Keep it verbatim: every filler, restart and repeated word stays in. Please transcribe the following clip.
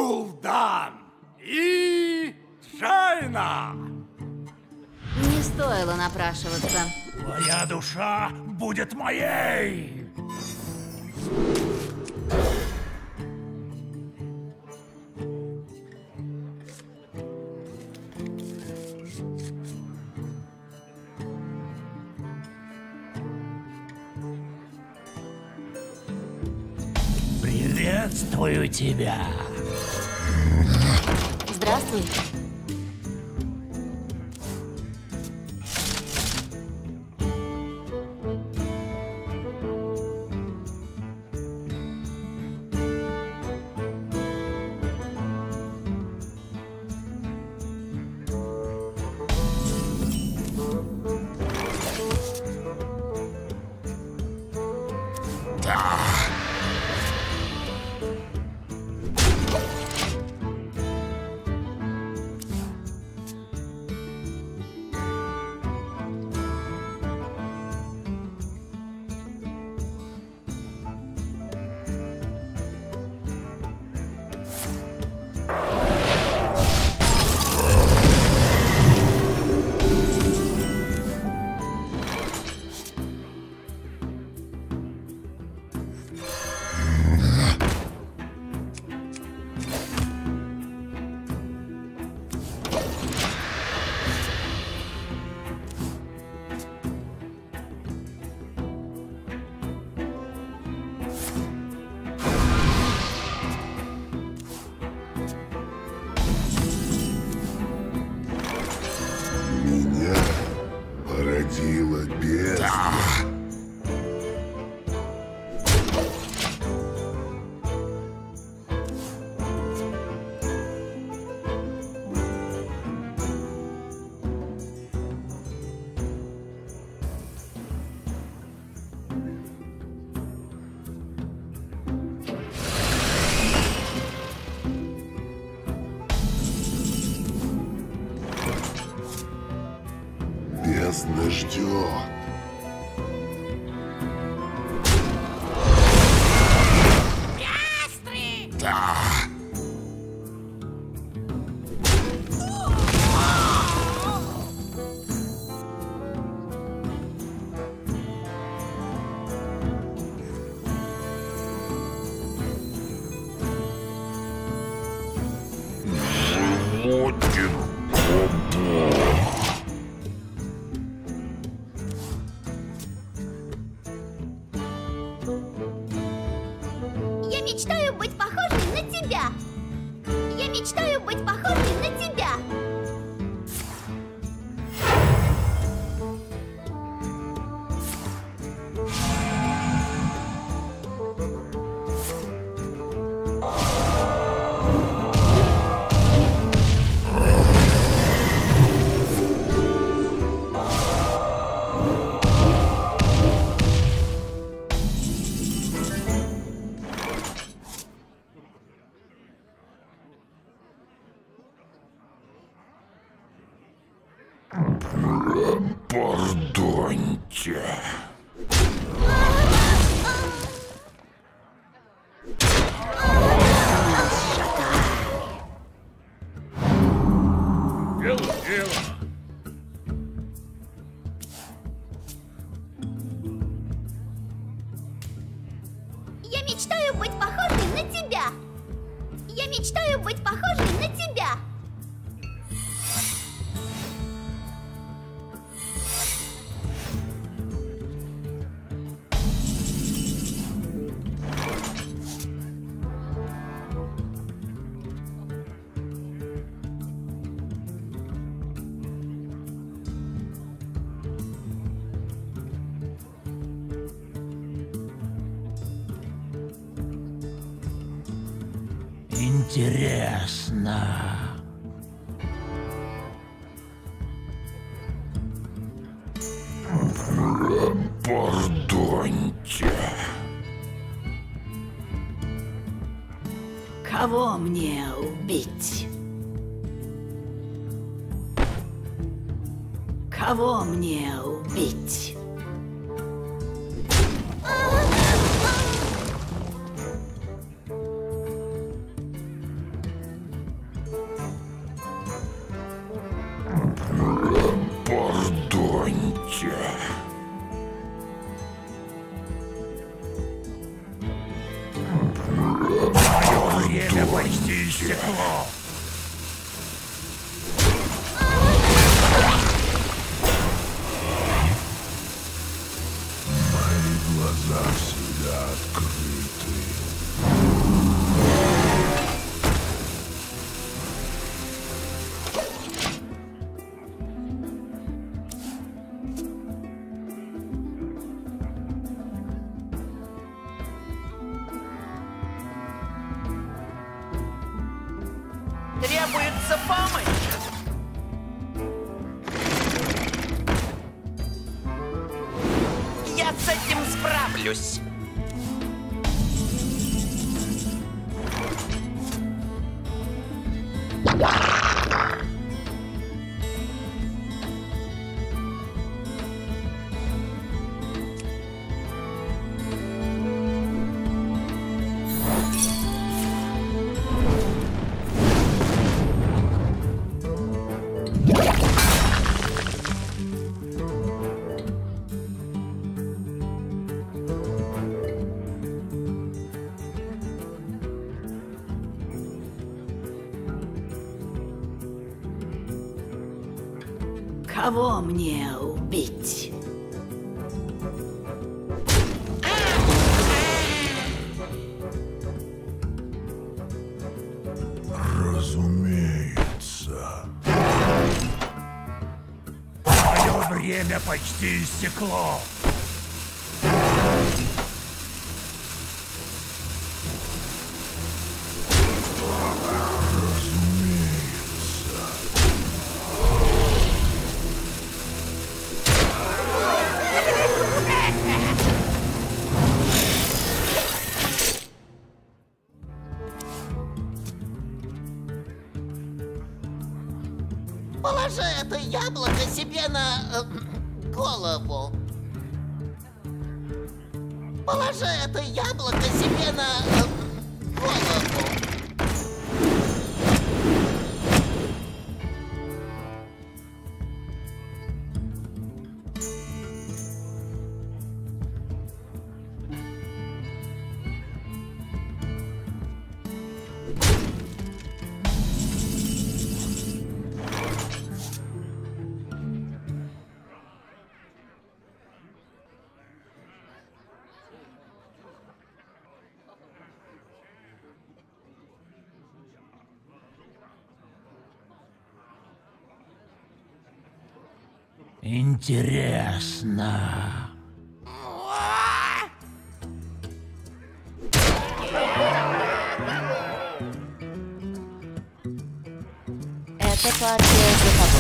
Гул'дан и Шайна. Не стоило напрашиваться. Твоя душа будет моей. Приветствую тебя. Здравствуй. Породила бездна. Бездна ждет. Ястреб! Да. Один побог. Я мечтаю быть похожей на тебя. Я мечтаю быть похожей на тебя. Пардоньте. Дело, дело. Я мечтаю быть похожей на тебя. Я мечтаю быть похожей на тебя. Интересно. Пардоньте. Кого мне убить? Кого мне убить? Время почти истекло. Мои глаза всегда открыты. Требуется помощь! Я с этим справлюсь! Кого мне убить? Разумеется. Мое время почти истекло. Положи это яблоко себе на э, голову. Положи это яблоко себе на э, голову. Интересно. Эта партия за тобой.